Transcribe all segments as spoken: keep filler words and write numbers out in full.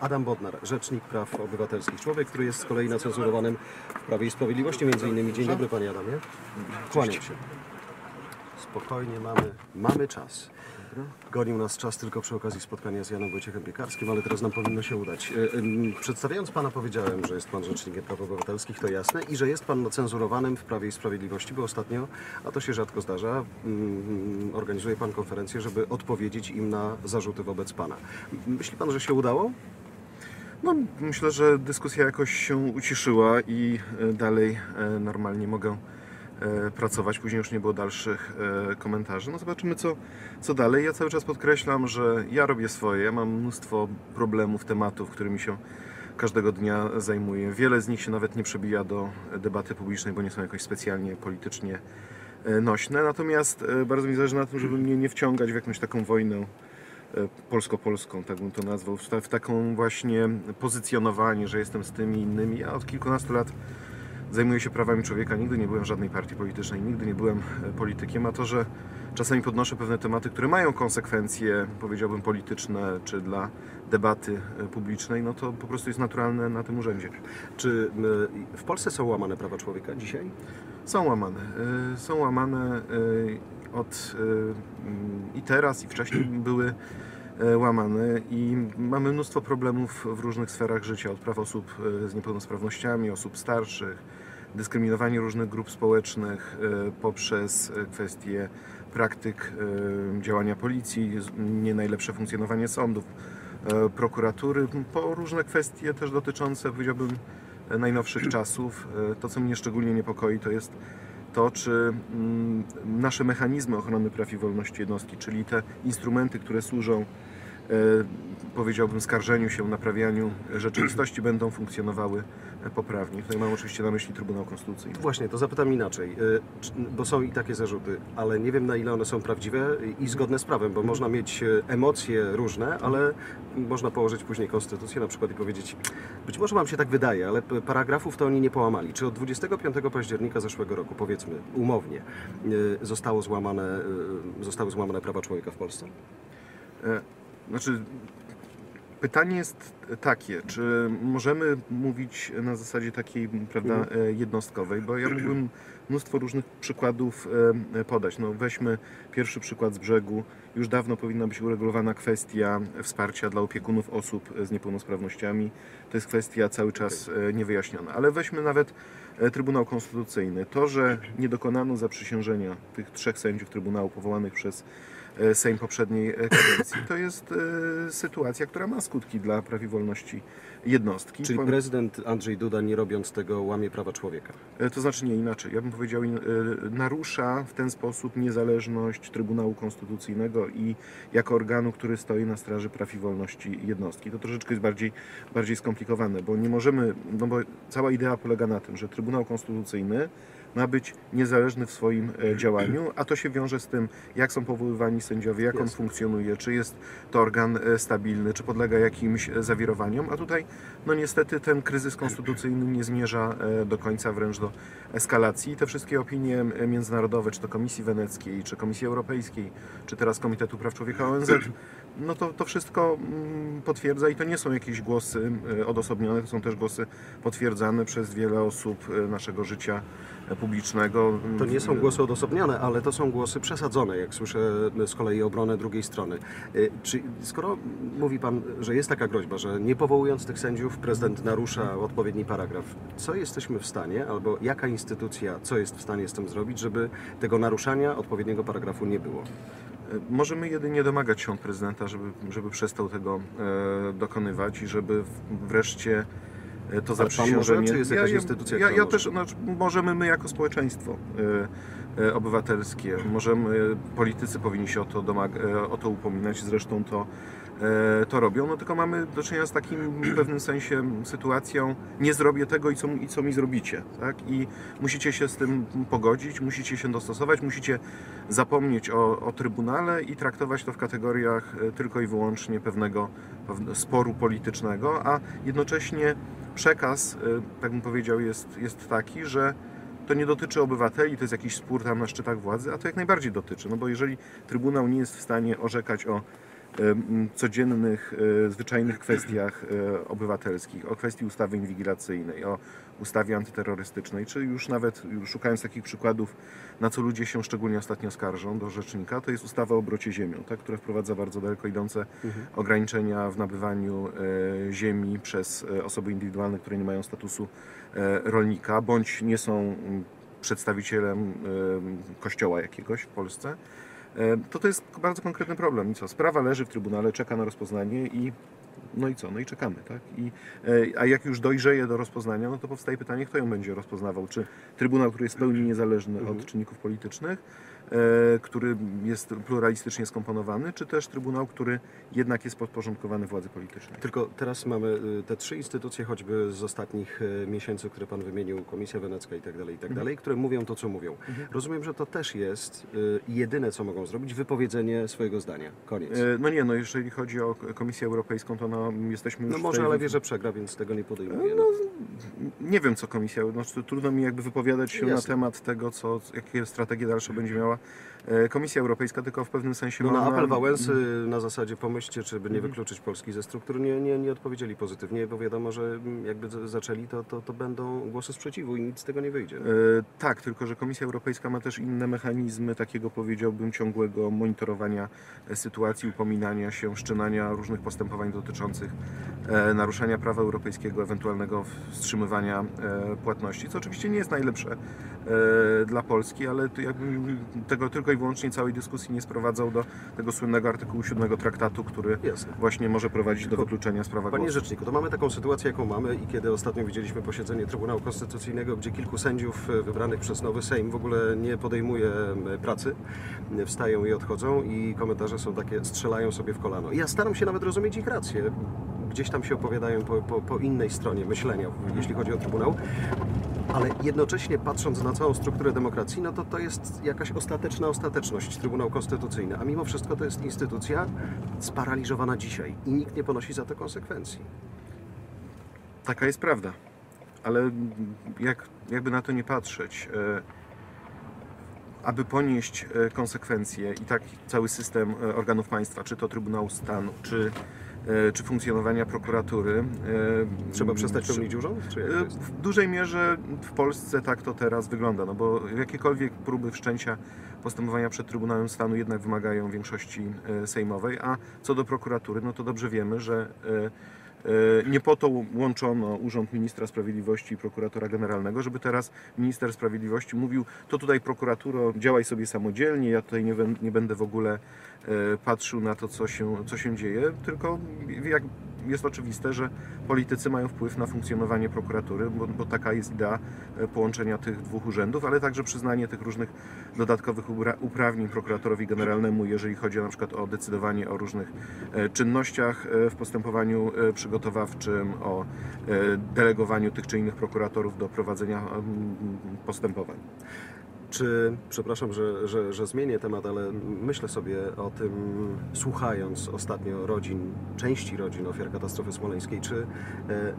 Adam Bodnar, Rzecznik Praw Obywatelskich. Człowiek, który jest z kolei na cenzurowanym w Prawie i Sprawiedliwości między innymi. Dzień dobry, panie Adamie. Kłaniam się. Spokojnie, mamy, mamy czas. Gonił nas czas tylko przy okazji spotkania z Janem Wojciechem Piekarskim, ale teraz nam powinno się udać. Przedstawiając pana powiedziałem, że jest pan Rzecznikiem Praw Obywatelskich, to jasne, i że jest pan na cenzurowanym w Prawie i Sprawiedliwości, bo ostatnio, a to się rzadko zdarza, organizuje pan konferencję, żeby odpowiedzieć im na zarzuty wobec pana. Myśli pan, że się udało? No, myślę, że dyskusja jakoś się uciszyła i dalej normalnie mogę pracować. Później już nie było dalszych komentarzy. No zobaczymy, co, co dalej. Ja cały czas podkreślam, że ja robię swoje. Ja mam mnóstwo problemów, tematów, którymi się każdego dnia zajmuję. Wiele z nich się nawet nie przebija do debaty publicznej, bo nie są jakoś specjalnie politycznie nośne. Natomiast bardzo mi zależy na tym, żeby mnie nie wciągać w jakąś taką wojnę polsko-polską, tak bym to nazwał, w taką właśnie pozycjonowanie, że jestem z tymi innymi. Ja od kilkunastu lat zajmuję się prawami człowieka, nigdy nie byłem w żadnej partii politycznej, nigdy nie byłem politykiem, a to, że czasami podnoszę pewne tematy, które mają konsekwencje, powiedziałbym, polityczne, czy dla debaty publicznej, no to po prostu jest naturalne na tym urzędzie. Czy w Polsce są łamane prawa człowieka dzisiaj? Są łamane. Są łamane od i teraz, i wcześniej były łamane i mamy mnóstwo problemów w różnych sferach życia, od praw osób z niepełnosprawnościami, osób starszych, dyskryminowanie różnych grup społecznych poprzez kwestie praktyk działania policji, nie najlepsze funkcjonowanie sądów, prokuratury, po różne kwestie też dotyczące, powiedziałbym, najnowszych czasów. To, co mnie szczególnie niepokoi, to jest to, czy nasze mechanizmy ochrony praw i wolności jednostki, czyli te instrumenty, które służą, powiedziałbym, skarżeniu się, naprawianiu rzeczywistości, będą funkcjonowały poprawnie. Tutaj mam oczywiście na myśli Trybunał Konstytucyjny. Właśnie, to zapytam inaczej, bo są i takie zarzuty, ale nie wiem, na ile one są prawdziwe i zgodne z prawem, bo można mieć emocje różne, ale można położyć później konstytucję na przykład i powiedzieć, być może wam się tak wydaje, ale paragrafów to oni nie połamali. Czy od dwudziestego piątego października zeszłego roku, powiedzmy umownie, zostało złamane, zostały złamane prawa człowieka w Polsce? Znaczy, pytanie jest takie, czy możemy mówić na zasadzie takiej, prawda, jednostkowej, bo ja mógłbym mnóstwo różnych przykładów podać. No, weźmy pierwszy przykład z brzegu. Już dawno powinna być uregulowana kwestia wsparcia dla opiekunów osób z niepełnosprawnościami. To jest kwestia cały czas niewyjaśniona. Ale weźmy nawet Trybunał Konstytucyjny. To, że nie dokonano zaprzysiężenia tych trzech sędziów Trybunału powołanych przez Sejm poprzedniej kadencji, to jest sytuacja, która ma skutki dla praw i wolności jednostki. Czyli prezydent Andrzej Duda, nie robiąc tego, łamie prawa człowieka? To znaczy nie, inaczej. Ja bym powiedział, narusza w ten sposób niezależność Trybunału Konstytucyjnego i jako organu, który stoi na straży praw i wolności jednostki. To troszeczkę jest bardziej, bardziej skomplikowane, bo nie możemy, no bo cała idea polega na tym, że Trybunał Konstytucyjny ma być niezależny w swoim działaniu, a to się wiąże z tym, jak są powoływani sędziowie, jak on funkcjonuje, czy jest to organ stabilny, czy podlega jakimś zawirowaniom, a tutaj no niestety ten kryzys konstytucyjny nie zmierza do końca, wręcz do eskalacji. Te wszystkie opinie międzynarodowe, czy to Komisji Weneckiej, czy Komisji Europejskiej, czy teraz Komitetu Praw Człowieka O N Z, no to, to wszystko potwierdza i to nie są jakieś głosy odosobnione, to są też głosy potwierdzane przez wiele osób naszego życia publicznego. To nie są głosy odosobnione, ale to są głosy przesadzone, jak słyszę z kolei obronę drugiej strony. Czy skoro mówi pan, że jest taka groźba, że nie powołując tych sędziów prezydent narusza odpowiedni paragraf, co jesteśmy w stanie, albo jaka instytucja, co jest w stanie z tym zrobić, żeby tego naruszania odpowiedniego paragrafu nie było? Możemy jedynie domagać się od prezydenta, żeby, żeby przestał tego e, dokonywać i żeby wreszcie to zaprzysiężenie. Czy jest jakaś instytucja, ja, ja, ja też, znaczy, możemy my jako społeczeństwo y, y, obywatelskie, możemy, politycy powinni się o to, domag- o to upominać, zresztą to, y, to robią, no tylko mamy do czynienia z takim w pewnym sensie sytuacją, nie zrobię tego i co, i co mi zrobicie, tak? I musicie się z tym pogodzić, musicie się dostosować, musicie zapomnieć o, o Trybunale i traktować to w kategoriach tylko i wyłącznie pewnego, pewnego sporu politycznego, a jednocześnie przekaz, tak bym powiedział, jest, jest taki, że to nie dotyczy obywateli, to jest jakiś spór tam na szczytach władzy, a to jak najbardziej dotyczy, no bo jeżeli Trybunał nie jest w stanie orzekać o codziennych, zwyczajnych kwestiach obywatelskich, o kwestii ustawy inwigilacyjnej, o ustawie antyterrorystycznej, czy już nawet szukając takich przykładów, na co ludzie się szczególnie ostatnio skarżą do rzecznika, to jest ustawa o obrocie ziemią, tak, która wprowadza bardzo daleko idące mhm. ograniczenia w nabywaniu e, ziemi przez e, osoby indywidualne, które nie mają statusu e, rolnika, bądź nie są m, przedstawicielem e, kościoła jakiegoś w Polsce. E, to to jest bardzo konkretny problem. I co? Sprawa leży w Trybunale, czeka na rozpoznanie i no i co? No i czekamy, tak? I, a jak już dojrzeje do rozpoznania, no to powstaje pytanie, kto ją będzie rozpoznawał? Czy Trybunał, który jest w pełni niezależny mhm. od czynników politycznych, e, który jest pluralistycznie skomponowany, czy też Trybunał, który jednak jest podporządkowany władzy politycznej? Tylko teraz mamy te trzy instytucje, choćby z ostatnich miesięcy, które Pan wymienił, Komisja Wenecka i tak dalej, i tak dalej, mhm. które mówią to, co mówią. Mhm. Rozumiem, że to też jest y, jedyne, co mogą zrobić, wypowiedzenie swojego zdania. Koniec. E, no nie, no jeżeli chodzi o Komisję Europejską, to no, jesteśmy już... No może, ale wie, że przegra, więc tego nie podejmuje. No, nie wiem, co Komisja... No, trudno mi jakby wypowiadać się Jasne. na temat tego, co, jakie strategie dalsze będzie miała Komisja Europejska, tylko w pewnym sensie... No na ma... apel Wałęsy na zasadzie pomyślcie, czy by nie wykluczyć Polski ze struktur, nie, nie, nie odpowiedzieli pozytywnie, bo wiadomo, że jakby zaczęli, to, to, to będą głosy sprzeciwu i nic z tego nie wyjdzie. No? E, tak, tylko że Komisja Europejska ma też inne mechanizmy takiego, powiedziałbym, ciągłego monitorowania sytuacji, upominania się, wszczynania różnych postępowań dotyczących e, naruszania prawa europejskiego, ewentualnego wstrzymywania e, płatności, co oczywiście nie jest najlepsze e, dla Polski, ale to jakbym tego tylko i wyłącznie całej dyskusji nie sprowadzał do tego słynnego artykułu siódmego traktatu, który Jasne. właśnie może prowadzić do wykluczenia z prawa Panie głosu. Rzeczniku, to mamy taką sytuację, jaką mamy i kiedy ostatnio widzieliśmy posiedzenie Trybunału Konstytucyjnego, gdzie kilku sędziów wybranych przez nowy Sejm w ogóle nie podejmuje pracy, wstają i odchodzą i komentarze są takie, strzelają sobie w kolano. I ja staram się nawet rozumieć ich rację. Gdzieś tam się opowiadają po, po, po innej stronie myślenia, jeśli chodzi o Trybunał, ale jednocześnie patrząc na całą strukturę demokracji, no to to jest jakaś ostateczna ostateczność, Trybunał Konstytucyjny, a mimo wszystko to jest instytucja sparaliżowana dzisiaj i nikt nie ponosi za to konsekwencji. Taka jest prawda, ale jak, jakby na to nie patrzeć, e, aby ponieść e, konsekwencje i tak cały system e, organów państwa, czy to Trybunału Stanu, czy czy funkcjonowania prokuratury. Trzeba przestać pełnić urząd? Czy jak to jest? W dużej mierze w Polsce tak to teraz wygląda, no bo jakiekolwiek próby wszczęcia postępowania przed Trybunałem Stanu jednak wymagają większości sejmowej, a co do prokuratury, no to dobrze wiemy, że nie po to łączono Urząd Ministra Sprawiedliwości i Prokuratora Generalnego, żeby teraz Minister Sprawiedliwości mówił, to tutaj prokuraturo, działaj sobie samodzielnie, ja tutaj nie, nie będę w ogóle patrzył na to, co się, co się dzieje, tylko jak jest oczywiste, że politycy mają wpływ na funkcjonowanie prokuratury, bo, bo taka jest idea połączenia tych dwóch urzędów, ale także przyznanie tych różnych dodatkowych uprawnień prokuratorowi generalnemu, jeżeli chodzi na przykład o decydowanie o różnych czynnościach w postępowaniu przygotowawczym, o delegowaniu tych czy innych prokuratorów do prowadzenia postępowań. Czy, przepraszam, że, że, że zmienię temat, ale myślę sobie o tym, słuchając ostatnio rodzin, części rodzin ofiar katastrofy smoleńskiej, czy e,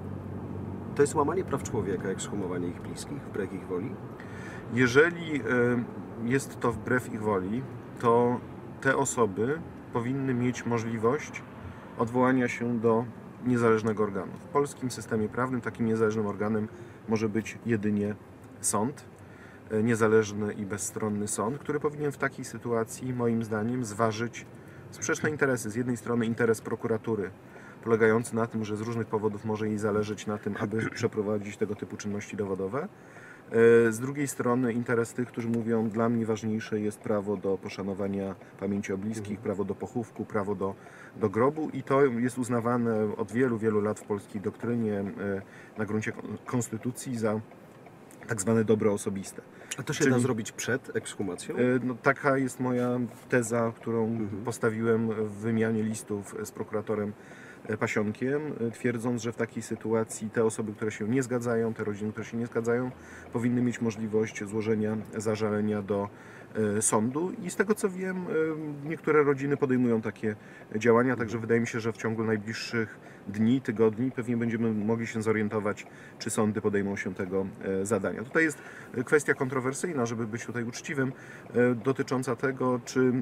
to jest łamanie praw człowieka, ekshumowanie ich bliskich, wbrew ich woli? Jeżeli e, jest to wbrew ich woli, to te osoby powinny mieć możliwość odwołania się do niezależnego organu. W polskim systemie prawnym takim niezależnym organem może być jedynie sąd, niezależny i bezstronny sąd, który powinien w takiej sytuacji, moim zdaniem, zważyć sprzeczne interesy. Z jednej strony interes prokuratury, polegający na tym, że z różnych powodów może jej zależeć na tym, aby przeprowadzić tego typu czynności dowodowe. Z drugiej strony interes tych, którzy mówią, dla mnie ważniejsze jest prawo do poszanowania pamięci o bliskich, prawo do pochówku, prawo do, do grobu i to jest uznawane od wielu, wielu lat w polskiej doktrynie na gruncie konstytucji za tak zwane dobro osobiste. A to się Czyli, da zrobić przed ekshumacją? No, taka jest moja teza, którą mhm. postawiłem w wymianie listów z prokuratorem Pasionkiem, twierdząc, że w takiej sytuacji te osoby, które się nie zgadzają, te rodziny, które się nie zgadzają, powinny mieć możliwość złożenia zażalenia do sądu i z tego co wiem, niektóre rodziny podejmują takie działania, także wydaje mi się, że w ciągu najbliższych dni, tygodni pewnie będziemy mogli się zorientować, czy sądy podejmą się tego zadania. Tutaj jest kwestia kontrowersyjna, żeby być tutaj uczciwym, dotycząca tego, czy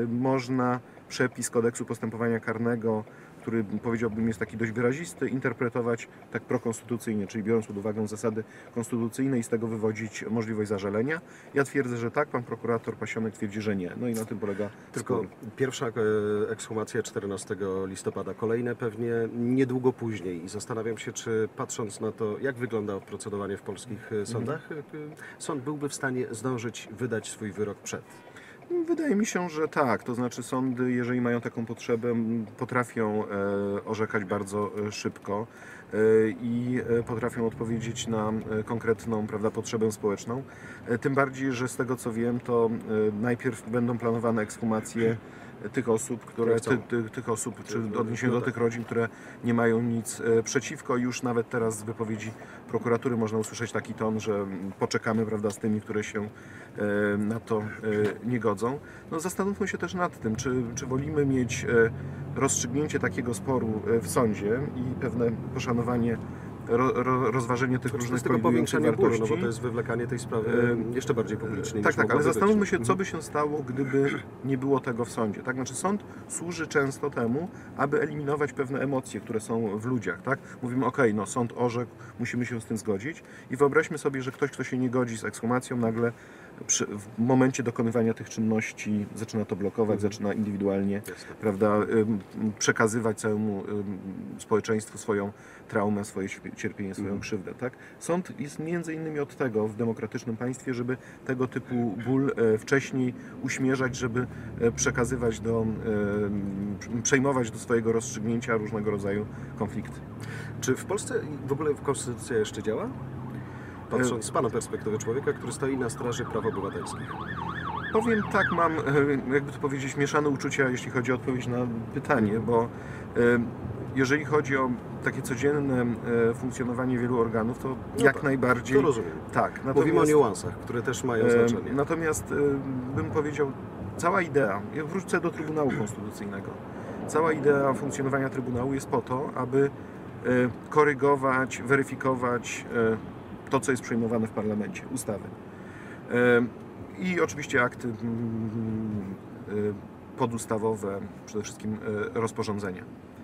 można przepis kodeksu postępowania karnego, który powiedziałbym jest taki dość wyrazisty, interpretować tak prokonstytucyjnie, czyli biorąc pod uwagę zasady konstytucyjne i z tego wywodzić możliwość zażalenia. Ja twierdzę, że tak, pan prokurator Pasionek twierdzi, że nie. No i na tym polega Tylko spór. pierwsza e, ekshumacja czternastego listopada, kolejne pewnie niedługo później i zastanawiam się, czy patrząc na to, jak wygląda procedowanie w polskich e, sądach, e, sąd byłby w stanie zdążyć wydać swój wyrok przed. Wydaje mi się, że tak. To znaczy sądy, jeżeli mają taką potrzebę, potrafią e, orzekać bardzo e, szybko e, i e, potrafią odpowiedzieć na e, konkretną, prawda, potrzebę społeczną. E, tym bardziej, że z tego co wiem, to e, najpierw będą planowane ekshumacje tych osób, które, ty, ty, tych osób, czy w odniesieniu do tych rodzin, które nie mają nic e, przeciwko. Już nawet teraz z wypowiedzi prokuratury można usłyszeć taki ton, że poczekamy, prawda, z tymi, które się e, na to e, nie godzą. No, zastanówmy się też nad tym, czy, czy wolimy mieć e, rozstrzygnięcie takiego sporu e, w sądzie i pewne poszanowanie, ro, ro, rozważenie tych różnych Z tego kolidujących powiększenie bólu, wartości. no bo to jest wywlekanie tej sprawy E, jeszcze bardziej publicznej. Tak, niż tak, ale mogłoby zastanówmy być. się, co by się stało, gdyby nie było tego w sądzie. Tak? Znaczy sąd służy często temu, aby eliminować pewne emocje, które są w ludziach. Tak? Mówimy, ok, no sąd orzekł, musimy się z tym zgodzić i wyobraźmy sobie, że ktoś, kto się nie godzi z ekshumacją, nagle przy, w momencie dokonywania tych czynności zaczyna to blokować, Mhm. zaczyna indywidualnie, Jasne. prawda, ym, przekazywać całemu ym, społeczeństwu swoją traumę, swoje śp- cierpienie, swoją Mhm. krzywdę. Tak? Sąd jest między innymi od tego w demokratycznym państwie, żeby tego typu ból e, wcześniej uśmierzać, żeby e, przekazywać do, e, przejmować do swojego rozstrzygnięcia różnego rodzaju konflikty. Czy w Polsce w ogóle konstytucja jeszcze działa? Patrząc z Pana perspektywy człowieka, który stoi na straży praw obywatelskich. Powiem tak, mam, e, jakby to powiedzieć, mieszane uczucia, jeśli chodzi o odpowiedź na pytanie, bo e, jeżeli chodzi o takie codzienne e, funkcjonowanie wielu organów, to No jak tak, najbardziej To rozumiem. tak. Mówimy o niuansach, które też mają E, znaczenie. Natomiast e, bym powiedział, cała idea, ja wrócę do Trybunału Konstytucyjnego, cała idea funkcjonowania Trybunału jest po to, aby e, korygować, weryfikować e, to, co jest przyjmowane w parlamencie, ustawy. E, I oczywiście akty mm, e, podustawowe, przede wszystkim e, rozporządzenia.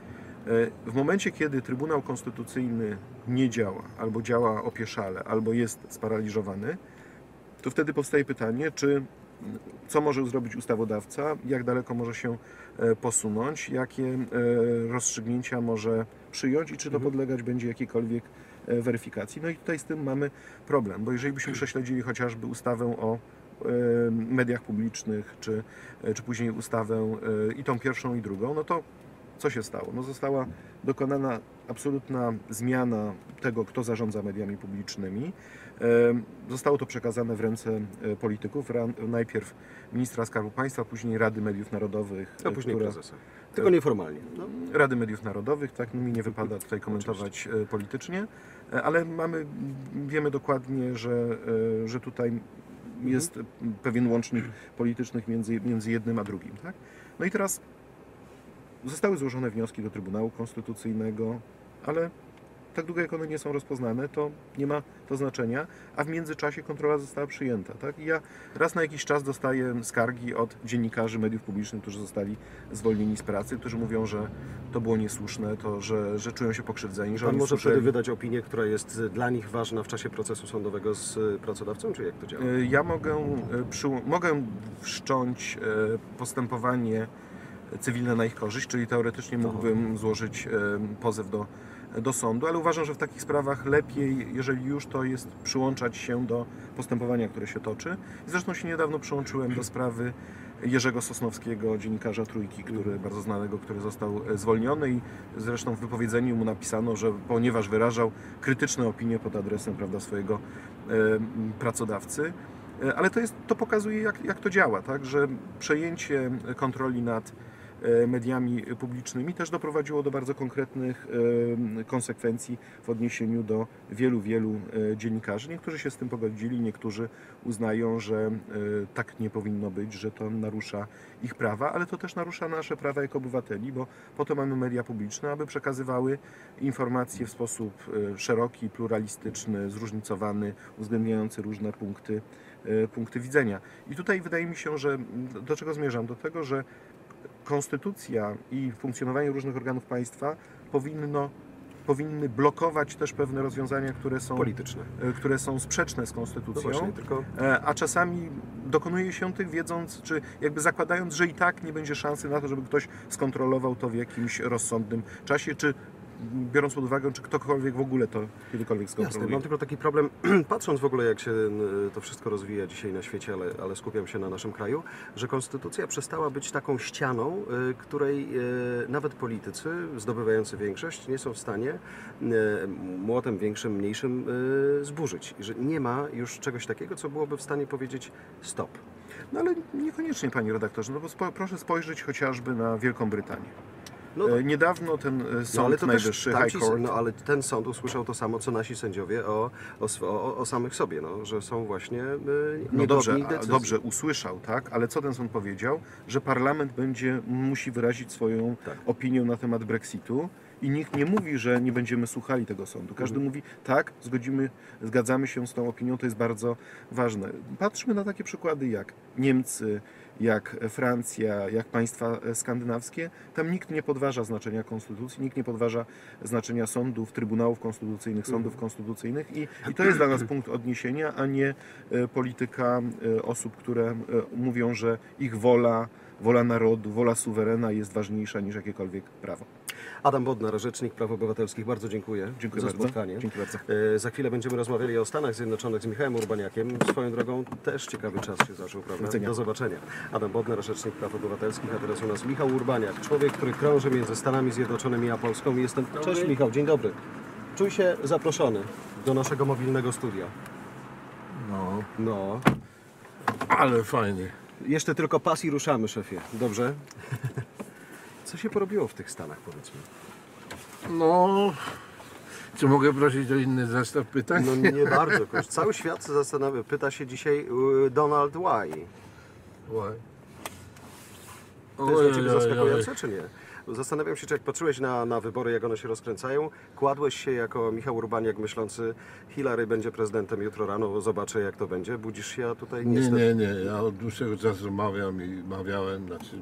E, W momencie, kiedy Trybunał Konstytucyjny nie działa, albo działa opieszale, albo jest sparaliżowany, to wtedy powstaje pytanie, czy co może zrobić ustawodawca, jak daleko może się e, posunąć, jakie e, rozstrzygnięcia może przyjąć i czy to Mhm. podlegać będzie jakiejkolwiek e, weryfikacji. No i tutaj z tym mamy problem, bo jeżeli byśmy prześledzili chociażby ustawę o e, mediach publicznych, czy, e, czy później ustawę e, i tą pierwszą i drugą, no to co się stało? No została dokonana absolutna zmiana tego, kto zarządza mediami publicznymi. E, Zostało to przekazane w ręce e, polityków, ra- najpierw ministra Skarbu Państwa, później Rady Mediów Narodowych, A e, później która- prezesa. Tylko nieformalnie. No. Rady Mediów Narodowych, tak, no mi nie wypada tutaj komentować e, politycznie, e, ale mamy, wiemy dokładnie, że, e, że tutaj jest pewien łącznik politycznych między, między jednym a drugim. Tak? No i teraz zostały złożone wnioski do Trybunału Konstytucyjnego, ale tak długo jak one nie są rozpoznane, to nie ma to znaczenia, a w międzyczasie kontrola została przyjęta. Tak? I ja raz na jakiś czas dostaję skargi od dziennikarzy mediów publicznych, którzy zostali zwolnieni z pracy, którzy mówią, że to było niesłuszne, to, że, że czują się pokrzywdzeni, że Pan oni może słyszeli. wtedy wydać opinię, która jest dla nich ważna w czasie procesu sądowego z y, pracodawcą, czy jak to działa? E, Ja mogę, e, przył- mogę wszcząć e, postępowanie cywilne na ich korzyść, czyli teoretycznie mógłbym złożyć e, pozew do, do sądu, ale uważam, że w takich sprawach lepiej, jeżeli już, to jest przyłączać się do postępowania, które się toczy. Zresztą się niedawno przyłączyłem do sprawy Jerzego Sosnowskiego, dziennikarza Trójki, który, bardzo znanego, który został e, zwolniony i zresztą w wypowiedzeniu mu napisano, że ponieważ wyrażał krytyczne opinie pod adresem, prawda, swojego e, pracodawcy, e, ale to, jest, to pokazuje, jak, jak to działa, tak? Że przejęcie kontroli nad e, mediami publicznymi, też doprowadziło do bardzo konkretnych e, konsekwencji w odniesieniu do wielu, wielu e, dziennikarzy. Niektórzy się z tym pogodzili, niektórzy uznają, że e, tak nie powinno być, że to narusza ich prawa, ale to też narusza nasze prawa jako obywateli, bo po to mamy media publiczne, aby przekazywały informacje w sposób e, szeroki, pluralistyczny, zróżnicowany, uwzględniający różne punkty, e, punkty widzenia. I tutaj wydaje mi się, że do czego zmierzam? Do tego, że konstytucja i funkcjonowanie różnych organów państwa powinno, powinny blokować też pewne rozwiązania, które są, Polityczne. e, które są sprzeczne z No konstytucją. właśnie, tylko E, A czasami dokonuje się tych wiedząc, czy jakby zakładając, że i tak nie będzie szansy na to, żeby ktoś skontrolował to w jakimś rozsądnym czasie, czy biorąc pod uwagę, czy ktokolwiek w ogóle to kiedykolwiek jasne, skontroluje. mam tylko taki problem, patrząc w ogóle jak się y, to wszystko rozwija dzisiaj na świecie, ale, ale skupiam się na naszym kraju, że konstytucja przestała być taką ścianą, y, której y, nawet politycy zdobywający większość nie są w stanie y, młotem większym, mniejszym y, zburzyć. I że nie ma już czegoś takiego, co byłoby w stanie powiedzieć stop. No ale niekoniecznie, panie redaktorze, no bo spo, proszę spojrzeć chociażby na Wielką Brytanię. No, E, Niedawno ten e, no, Sąd ale to Najwyższy, też, High tamci, Court, no ale ten sąd usłyszał to samo, co nasi sędziowie o, o, sw- o, o samych sobie, no, że są właśnie y, no dobrze, niedobni a, decyzji. dobrze usłyszał, tak, ale co ten sąd powiedział? Że parlament będzie, musi wyrazić swoją Tak. opinię na temat Brexitu i nikt nie mówi, że nie będziemy słuchali tego sądu. Każdy Mhm. mówi, tak, zgodzimy, zgadzamy się z tą opinią, to jest bardzo ważne. Patrzmy na takie przykłady jak Niemcy, jak Francja, jak państwa skandynawskie. Tam nikt nie podważa znaczenia konstytucji, nikt nie podważa znaczenia sądów, trybunałów konstytucyjnych, sądów konstytucyjnych i, i to jest dla nas punkt odniesienia, a nie e, polityka e, osób, które e, mówią, że ich wola, wola narodu, wola suwerena jest ważniejsza niż jakiekolwiek prawo. Adam Bodnar, Rzecznik Praw Obywatelskich, bardzo dziękuję, Dziękuję za bardzo. spotkanie. Dziękuję bardzo. E, Za chwilę będziemy rozmawiali o Stanach Zjednoczonych z Michałem Urbaniakiem. Swoją drogą też ciekawy czas się zaczął, prawda? widzenia. Do zobaczenia. Adam Bodnar, Rzecznik Praw Obywatelskich, a teraz u nas Michał Urbaniak, człowiek, który krąży między Stanami Zjednoczonymi a Polską. Jestem... Cześć Michał, dzień dobry. Czuj się zaproszony do naszego mobilnego studia. No, No, ale fajnie. jeszcze tylko pas i ruszamy, szefie. Dobrze? Co się porobiło w tych Stanach, powiedzmy? No, czy mogę prosić o inny zestaw pytań? No nie bardzo. Kurczę. Cały świat zastanawia, pyta się dzisiaj y, Donald why. Why? To jest dla Ciebie Ojej, zaskakujące, czy nie? Zastanawiam się, czy jak patrzyłeś na, na wybory, jak one się rozkręcają, kładłeś się jako Michał Urbaniak myślący, Hillary będzie prezydentem jutro rano, zobaczę jak to będzie. Budzisz się, a tutaj Nie, niestety... nie, nie. Ja od dłuższego czasu mawiam i mawiałem, znaczy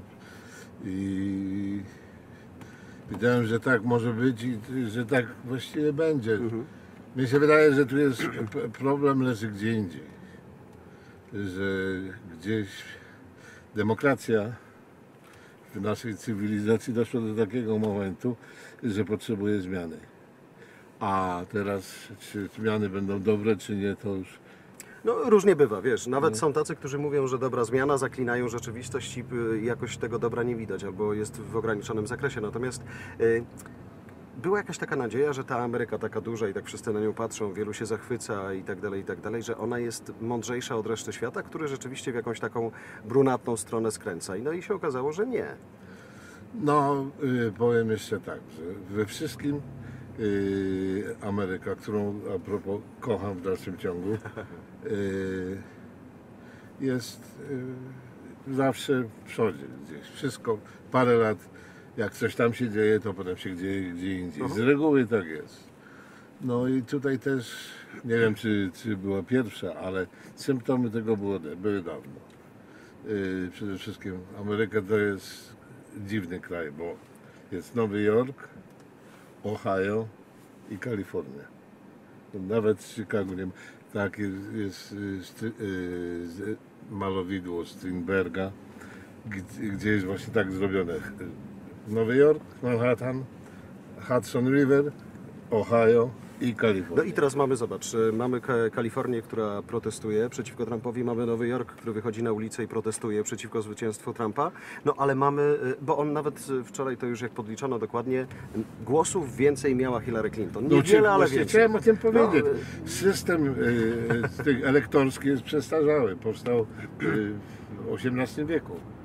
i wiedziałem, że tak może być i że tak właściwie będzie. Mhm. Mnie się wydaje, że tu jest p- problem leży gdzie indziej. Że gdzieś demokracja w naszej cywilizacji doszła do takiego momentu, że potrzebuje zmiany. A teraz, czy zmiany będą dobre, czy nie, to już No różnie bywa, wiesz, No. nawet są tacy, którzy mówią, że dobra zmiana, zaklinają rzeczywistość i y, jakoś tego dobra nie widać, albo jest w ograniczonym zakresie. Natomiast y, była jakaś taka nadzieja, że ta Ameryka taka duża i tak wszyscy na nią patrzą, wielu się zachwyca i tak dalej, i tak dalej, że ona jest mądrzejsza od reszty świata, który rzeczywiście w jakąś taką brunatną stronę skręca. I no i się okazało, że nie. No, y, powiem jeszcze tak, że we wszystkim y, Ameryka, którą a propos kocham w dalszym ciągu, y, jest y, zawsze w przodzie gdzieś. Wszystko, parę lat, jak coś tam się dzieje, to potem się dzieje gdzie indziej. Z reguły tak jest. No i tutaj też, nie wiem czy, czy była pierwsza, ale symptomy tego było, były dawno. Y, przede wszystkim Ameryka to jest dziwny kraj, bo jest Nowy Jork, Ohio i Kalifornia. Nawet w Chicago nie ma. Tak jest, jest y, stry, y, z- malowidło Strindberga, gdzie, gdzie jest właśnie tak zrobione. Nowy Jork, Manhattan, Hudson River, Ohio i No Kalifornia. i teraz mamy, zobacz, y, mamy Ka- Kalifornię, która protestuje przeciwko Trumpowi, mamy Nowy Jork, który wychodzi na ulicę i protestuje przeciwko zwycięstwu Trumpa, no ale mamy, y, bo on nawet y, wczoraj to już jak podliczono dokładnie, y, głosów więcej miała Hillary Clinton. No, czy- Niewiele, ale właśnie więcej. chciałem o tym powiedzieć. No, System y, y, tych elektorski jest przestarzały. Powstał y, w osiemnastym wieku.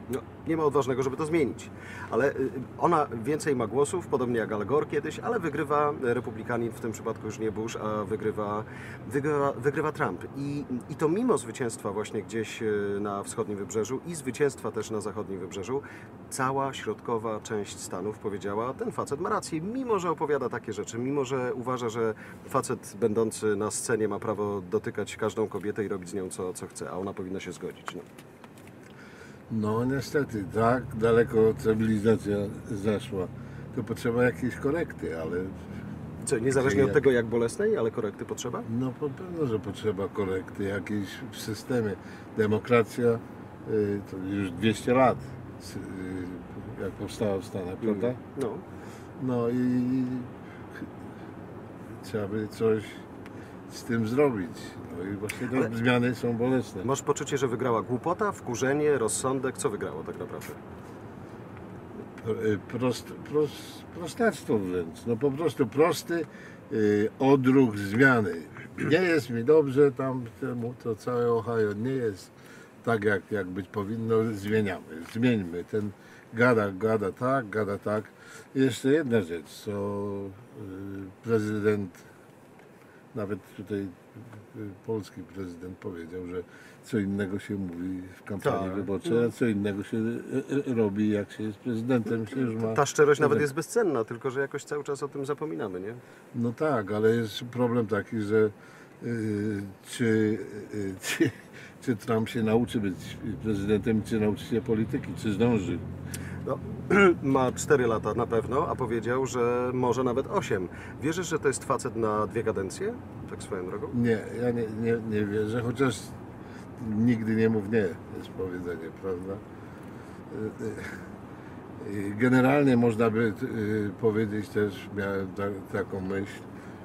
No, nie ma odważnego, żeby to zmienić. Ale y, ona więcej ma głosów, podobnie jak Al Gore kiedyś, ale wygrywa republikanin, w tym przypadku już nie Bush, a wygrywa, wygrywa, wygrywa Trump. I, I to mimo zwycięstwa właśnie gdzieś y, na wschodnim wybrzeżu i zwycięstwa też na zachodnim wybrzeżu, cała środkowa część Stanów powiedziała, ten facet ma rację, mimo że opowiada takie rzeczy, mimo że uważa, że facet będący na scenie ma prawo dotykać każdą kobietę i robić z nią co, co chce, a ona powinna się zgodzić. No. No niestety, tak daleko cywilizacja zaszła, to potrzeba jakiejś korekty, ale Co, niezależnie od tego, jak bolesnej, ale korekty potrzeba? no po pewno, że potrzeba korekty jakiejś w systemie. Demokracja y, to już dwieście lat, y, jak powstała w Stanach, prawda? No. No i trzeba by coś z tym zrobić. No i właśnie te Ale- zmiany są bolesne. Masz poczucie, że wygrała głupota, wkurzenie, rozsądek? Co wygrało tak naprawdę? Y, Prost, prost, prostactwo wręcz. No po prostu prosty y, odruch zmiany. Nie jest mi dobrze tam, temu, to całe Ohio nie jest tak, jak, jak być powinno. Zmieniamy, zmieńmy. Ten gada, gada tak, gada tak. I jeszcze jedna rzecz, co y, prezydent, nawet tutaj y, polski prezydent powiedział, że co innego się mówi w kampanii Tak. wyborczej, a co innego się y, y, robi, jak się jest prezydentem. Się już ma... Ta szczerość nawet jest bezcenna, tylko że jakoś cały czas o tym zapominamy, nie? No tak, ale jest problem taki, że y, czy, y, czy, czy Trump się nauczy być prezydentem, czy nauczy się polityki, czy zdąży. No, ma cztery lata na pewno, a powiedział, że może nawet osiem. Wierzysz, że to jest facet na dwie kadencje? Tak swoją drogą? Nie, ja nie, nie, nie wierzę, chociaż nigdy nie mów nie, jest powiedzenie, prawda? Y, y, Generalnie można by y, powiedzieć też, miałem ta, taką myśl,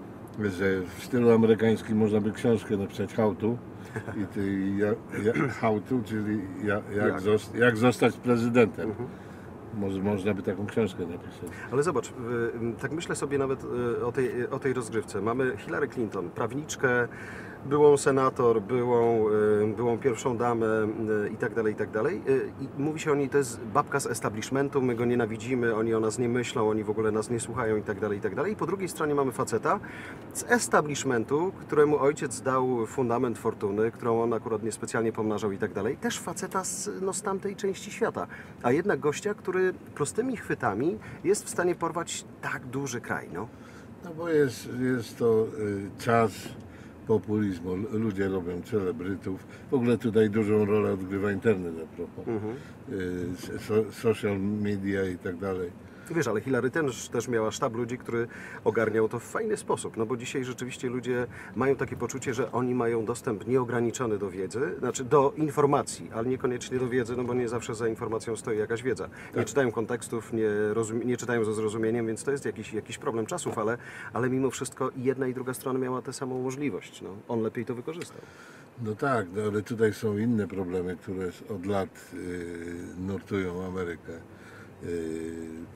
że w stylu amerykańskim można by książkę napisać How to, i ty, ja, ja, how to, czyli ja, jak, Jak? zost, jak zostać prezydentem. Może można by taką książkę napisać. Ale zobacz, y, tak myślę sobie nawet y, o tej, o tej rozgrywce. Mamy Hillary Clinton, prawniczkę, byłą senator, byłą, y, byłą pierwszą damę y, i tak dalej, i tak dalej. Y, I mówi się o niej, to jest babka z establishmentu, my go nienawidzimy, oni o nas nie myślą, oni w ogóle nas nie słuchają i tak dalej, i tak dalej. I po drugiej stronie mamy faceta z establishmentu, któremu ojciec dał fundament fortuny, którą on akurat niespecjalnie pomnażał i tak dalej. Też faceta z, no, z tamtej części świata. A jednak gościa, który prostymi chwytami jest w stanie porwać tak duży kraj, no. No bo jest, jest to y, czas populizmu. L- Ludzie robią celebrytów. W ogóle tutaj dużą rolę odgrywa internet a propos. Mhm. Y, so, social media i tak dalej. Wiesz, ale Hillary też, też miała sztab ludzi, który ogarniał to w fajny sposób, no bo dzisiaj rzeczywiście ludzie mają takie poczucie, że oni mają dostęp nieograniczony do wiedzy, znaczy do informacji, ale niekoniecznie do wiedzy, no bo nie zawsze za informacją stoi jakaś wiedza. Nie czytają kontekstów, nie, rozum- nie czytają ze zrozumieniem, więc to jest jakiś, jakiś problem czasów, ale, ale mimo wszystko i jedna i druga strona miała tę samą możliwość, no. On lepiej to wykorzystał. No tak, no ale tutaj są inne problemy, które od lat y, nurtują Amerykę. Y,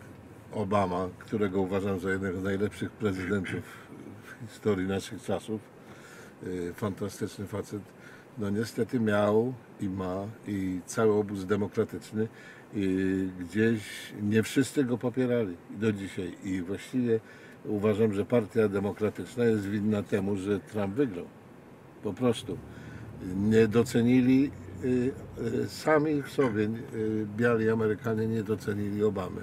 Obama, którego uważam za jednego z najlepszych prezydentów w historii naszych czasów, y, fantastyczny facet, no niestety miał i ma i cały obóz demokratyczny y, gdzieś nie wszyscy go popierali do dzisiaj i właściwie uważam, że Partia Demokratyczna jest winna temu, że Trump wygrał. Po prostu nie docenili y, y, sami w sobie y, biali Amerykanie nie docenili Obamy.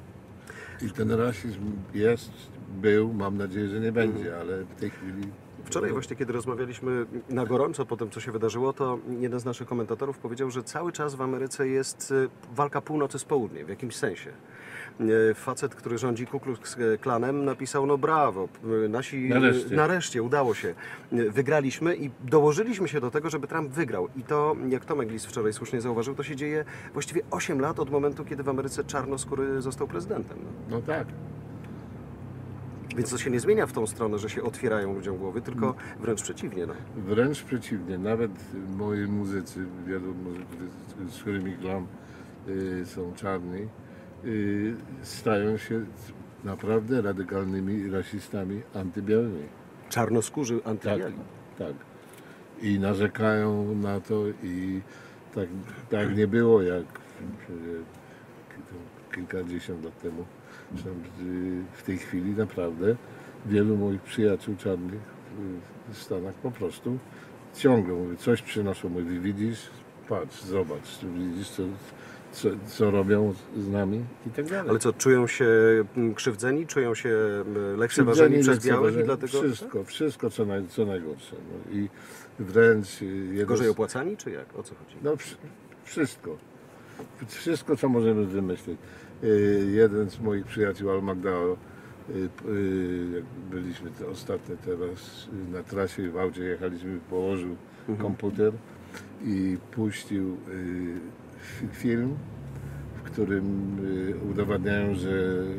I ten rasizm jest, był, mam nadzieję, że nie będzie, ale w tej chwili... Wczoraj właśnie, kiedy rozmawialiśmy na gorąco po tym, co się wydarzyło, to jeden z naszych komentatorów powiedział, że cały czas w Ameryce jest y, walka północy z południem, w jakimś sensie. Y, Facet, który rządzi Ku Klux Klanem, napisał, no brawo, y, nasi Nareszcie. nareszcie udało się, Y, wygraliśmy i dołożyliśmy się do tego, żeby Trump wygrał. I to, jak Tomek Lis wczoraj słusznie zauważył, to się dzieje właściwie osiem lat od momentu, kiedy w Ameryce czarnoskóry został prezydentem. No. No tak. Więc to się nie zmienia w tą stronę, że się otwierają ludziom głowy, tylko wręcz przeciwnie. No. Wręcz przeciwnie, nawet moi muzycy, wielu muzyków, z którymi gram, y, są czarni, y, stają się naprawdę radykalnymi rasistami antybiałymi. Czarnoskórzy Tak, antybiali. tak. I narzekają na to i tak, tak nie było jak myślę, że ki- kilkadziesiąt lat temu. Zresztą, y, w tej chwili naprawdę wielu moich przyjaciół czarnych y, w Stanach po prostu ciągle mówi, coś przynoszą, mówi, widzisz, patrz, zobacz, widzisz co, co, co robią z nami i tak dalej. Ale co, czują się mm, krzywdzeni, czują się mm, lekceważeni Krzywdzeni, przez białych i lekceważeni, dlatego Wszystko, wszystko co, naj, co najgorsze. No. I wręcz y, jedno gorzej z- opłacani, czy jak? O co chodzi? No wsz- wszystko. Wszystko, co możemy wymyślić. Y, Jeden z moich przyjaciół, Al Magdao, y, y, jak byliśmy te ostatnio teraz y, na trasie i w aucie jechaliśmy, położył komputer i puścił y, fi- film, w którym y, udowadniają, że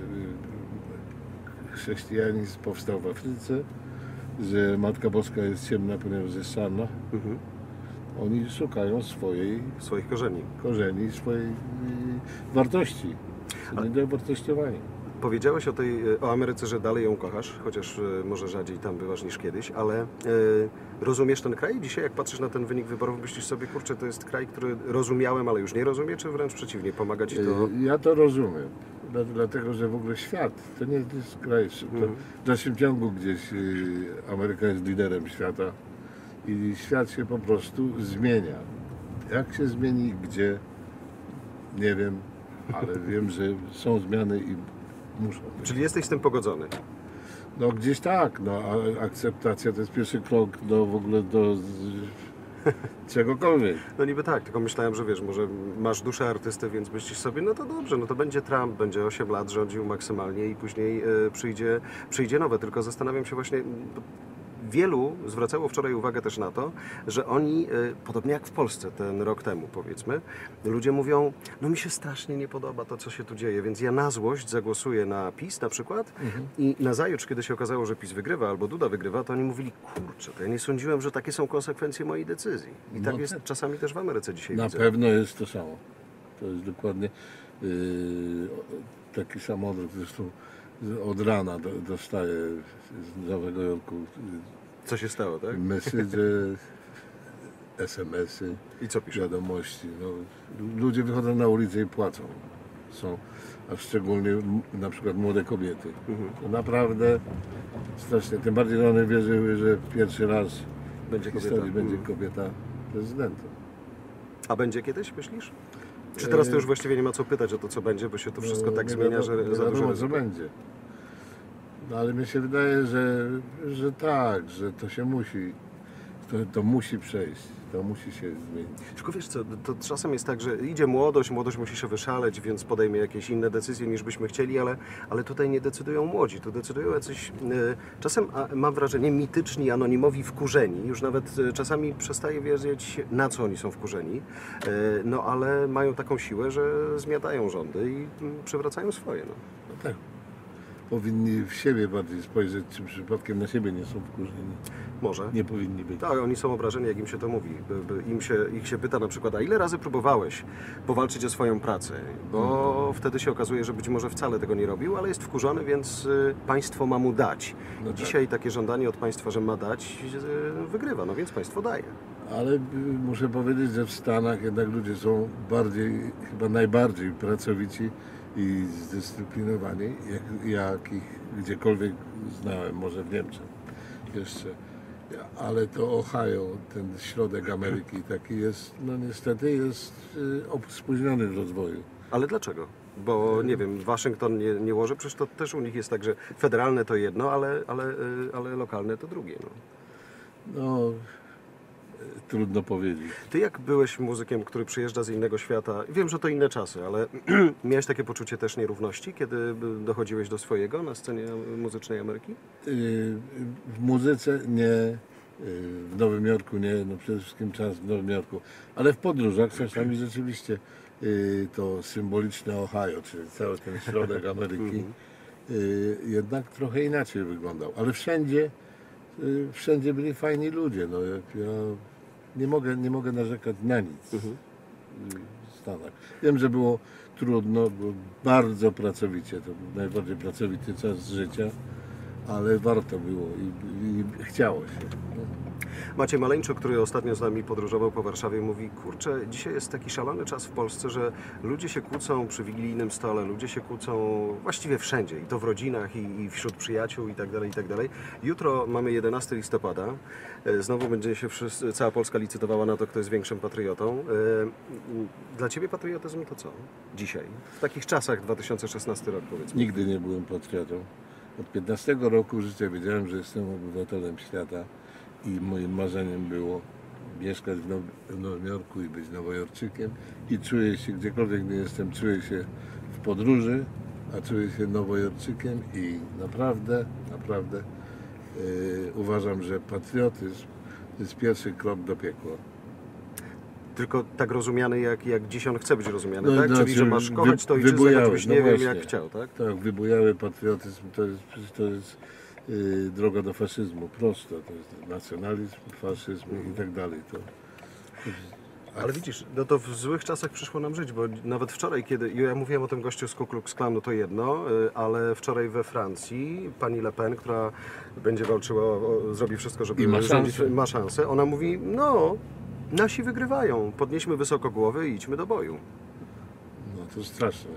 y, chrześcijanizm powstał w Afryce, że Matka Boska jest ciemna, ponieważ jest czarna. Mhm. Oni szukają swojej Swoich korzeni. korzeni, swojej y, wartości. Są niedowartościowani. Powiedziałeś o tej, o Ameryce, że dalej ją kochasz, chociaż e, może rzadziej tam bywasz niż kiedyś, ale e, rozumiesz ten kraj? Dzisiaj jak patrzysz na ten wynik wyborów, myślisz sobie, kurczę, to jest kraj, który rozumiałem, ale już nie rozumie, czy wręcz przeciwnie, pomaga ci to? Y, Ja to rozumiem. Dla- Dlatego, że w ogóle świat to nie jest kraj. To Mhm. w dalszym ciągu gdzieś y, Ameryka jest liderem świata i świat się po prostu zmienia. Jak się zmieni, gdzie, nie wiem, ale wiem, że są zmiany i muszą być. Czyli jesteś z tym pogodzony? No gdzieś tak, no a akceptacja to jest pierwszy krok do w ogóle do z, czegokolwiek. No niby tak, tylko myślałem, że wiesz, może masz duszę artysty, więc myślisz sobie, no to dobrze, no to będzie Trump, będzie osiem lat rządził maksymalnie i później e, przyjdzie, przyjdzie nowe, tylko zastanawiam się właśnie, bo wielu zwracało wczoraj uwagę też na to, że oni, e, podobnie jak w Polsce ten rok temu powiedzmy, ludzie mówią, no mi się strasznie nie podoba to, co się tu dzieje, więc ja na złość zagłosuję na PiS na przykład i nazajutrz, kiedy się okazało, że PiS wygrywa albo Duda wygrywa, to oni mówili, kurczę, to ja nie sądziłem, że takie są konsekwencje mojej decyzji. I tak No jest tak. czasami też w Ameryce dzisiaj Na widzę. pewno jest to samo. To jest dokładnie yy, taki sam odruch. Zresztą od rana do, dostaję z Nowego Jorku Co się stało, tak? message, es em esy, I co pisze? wiadomości. No, ludzie wychodzą na ulicę i płacą. Są, a szczególnie m- na przykład młode kobiety. Mhm. To naprawdę strasznie. Tym bardziej, że one wierzyły, że pierwszy raz Będzie w historii kobieta. będzie Mhm. kobieta prezydentem. A będzie kiedyś, myślisz? Czy teraz to już właściwie nie ma co pytać o to, co będzie, bo się to wszystko No, tak nie zmienia, wiadomo- że nie za dużo wiadomo, co ryzyko. będzie. No ale mi się wydaje, że, że tak, że to się musi, to, to musi przejść, to musi się zmienić. Tylko wiesz co, to czasem jest tak, że idzie młodość, młodość musi się wyszaleć, więc podejmie jakieś inne decyzje niż byśmy chcieli, ale, ale tutaj nie decydują młodzi, tu decydują jacyś, e, czasem a, mam wrażenie, mityczni, anonimowi wkurzeni. Już nawet e, czasami przestaję wiedzieć, na co oni są wkurzeni, e, no ale mają taką siłę, że zmiatają rządy i mm, przywracają swoje. No. No tak. Powinni w siebie bardziej spojrzeć, czy przypadkiem na siebie nie są wkurzeni. Może. Nie powinni być. Tak, oni są obrażeni, jak im się to mówi. By- by Im się, ich się pyta na przykład, a ile razy próbowałeś powalczyć o swoją pracę? Bo wtedy się okazuje, że być może wcale tego nie robił, ale jest wkurzony, więc y, państwo ma mu dać. No tak. Dzisiaj takie żądanie od państwa, że ma dać, y, wygrywa, no więc państwo daje. Ale y, muszę powiedzieć, że w Stanach jednak ludzie są bardziej, chyba najbardziej pracowici i zdyscyplinowani, jak, jak ich gdziekolwiek znałem, może w Niemczech jeszcze. Ale to Ohio, ten środek Ameryki taki jest, no niestety jest y, op- spóźniony w rozwoju. Ale dlaczego? Bo nie wiem, Waszyngton nie, nie łoży, przecież to też u nich jest tak, że federalne to jedno, ale, ale, y, ale lokalne to drugie. No. No, y, trudno powiedzieć. Ty jak byłeś muzykiem, który przyjeżdża z innego świata, wiem, że to inne czasy, ale miałeś takie poczucie też nierówności, kiedy dochodziłeś do swojego na scenie muzycznej Ameryki? Y, W muzyce nie, y, w Nowym Jorku nie, no przede wszystkim czas w Nowym Jorku, ale w podróżach czasami rzeczywiście y, to symboliczne Ohio, czyli cały ten środek Ameryki, y, jednak trochę inaczej wyglądał, ale wszędzie, y, wszędzie byli fajni ludzie, no jak ja nie mogę, nie mogę narzekać na nic y, w Stanach. Wiem, że było trudno, było bardzo pracowicie, to był najbardziej pracowity czas życia, ale warto było i, i chciało się. Maciej Maleńczuk, który ostatnio z nami podróżował po Warszawie, mówi, kurczę, dzisiaj jest taki szalony czas w Polsce, że ludzie się kłócą przy wigilijnym stole, ludzie się kłócą właściwie wszędzie, i to w rodzinach, i, i wśród przyjaciół, i tak dalej, i tak dalej. Jutro mamy jedenastego listopada, E, znowu będzie się wszyscy, cała Polska licytowała na to, kto jest większym patriotą. E, Dla Ciebie patriotyzm to co? Dzisiaj? W takich czasach, dwa tysiące szesnasty rok, powiedzmy. Nigdy nie byłem patriotą. Od piętnastego roku życia wiedziałem, że jestem obywatelem świata i moim marzeniem było mieszkać w, Now w Nowym Jorku i być Nowojorczykiem i czuję się, gdziekolwiek nie jestem, czuję się w podróży, a czuję się Nowojorczykiem i naprawdę, naprawdę yy, uważam, że patriotyzm to jest pierwszy krok do piekła. Tylko tak rozumiany, jak, jak dziś on chce być rozumiany, No, tak? znaczy, Czyli, że masz kochać wy- to ojczyznę, wybujały, choćbyś no nie wiem, właśnie. jak chciał, tak? Tak, wybujały patriotyzm to jest, to jest yy, droga do faszyzmu, prosto. To jest nacjonalizm, faszyzm i tak dalej. To, Ale widzisz, no to w złych czasach przyszło nam żyć, bo nawet wczoraj, kiedy ja mówiłem o tym gościu z Ku Klux Klanu, to jedno, y, ale wczoraj we Francji pani Le Pen, która będzie walczyła, o, zrobi wszystko, żeby I ma rządzić, szansę. ma szansę, ona mówi, no, nasi wygrywają, podnieśmy wysoko głowy i idźmy do boju. no to straszne.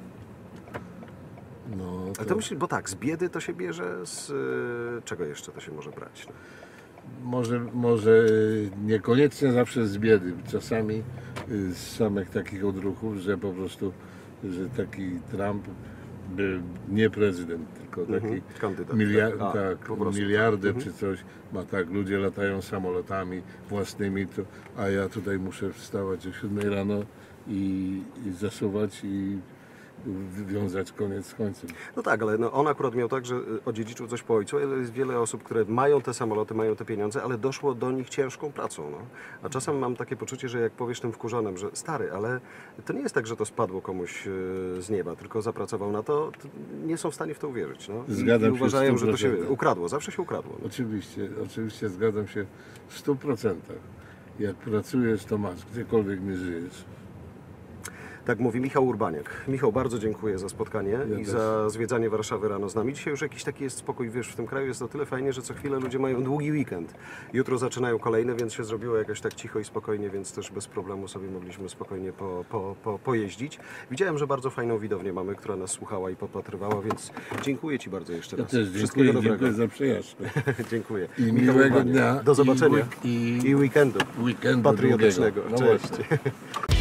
No, Ale to myślę, bo tak, z biedy to się bierze, z y, czego jeszcze to się może brać? No? Może, może niekoniecznie zawsze z biedy, czasami y, z samych takich odruchów, że po prostu, że taki Trump był nie prezydent, tylko taki Mhm, kandydat, miliard, tak. A, tak, po prostu. miliarder Mhm. czy coś, ma tak, ludzie latają samolotami własnymi, to, a ja tutaj muszę wstawać o siódmej rano i, i zasuwać i wywiązać koniec z końcem. No tak, ale no on akurat miał tak, że y, odziedziczył coś po ojcu, ale jest wiele osób, które mają te samoloty, mają te pieniądze, ale doszło do nich ciężką pracą. No. A czasem mam takie poczucie, że jak powiesz tym wkurzonym, że stary, ale to nie jest tak, że to spadło komuś y, z nieba, tylko zapracował na to, to nie są w stanie w to uwierzyć. No. I, Zgadzam i się w uważają, stu że to się procentach. ukradło, zawsze się ukradło. No. Oczywiście, oczywiście zgadzam się w stu procentach. Jak pracujesz, to masz, gdziekolwiek nie żyjesz. Tak mówi Michał Urbaniak. Michał, bardzo dziękuję za spotkanie Ja i też. za zwiedzanie Warszawy rano z nami. Dzisiaj już jakiś taki jest spokój, wiesz, w tym kraju jest o tyle fajnie, że co chwilę ludzie mają długi weekend. Jutro zaczynają kolejne, więc się zrobiło jakoś tak cicho i spokojnie, więc też bez problemu sobie mogliśmy spokojnie po, po, po, pojeździć. Widziałem, że bardzo fajną widownię mamy, która nas słuchała i popatrywała, więc dziękuję Ci bardzo jeszcze Ja raz. też Wszystkiego dziękuję, dobrego. dziękuję za przejażdżkę. Dziękuję. I Michał miłego Urbaniak. dnia. Do zobaczenia. I, week- i I weekendu weekendu patriotycznego. długiego. No Cześć.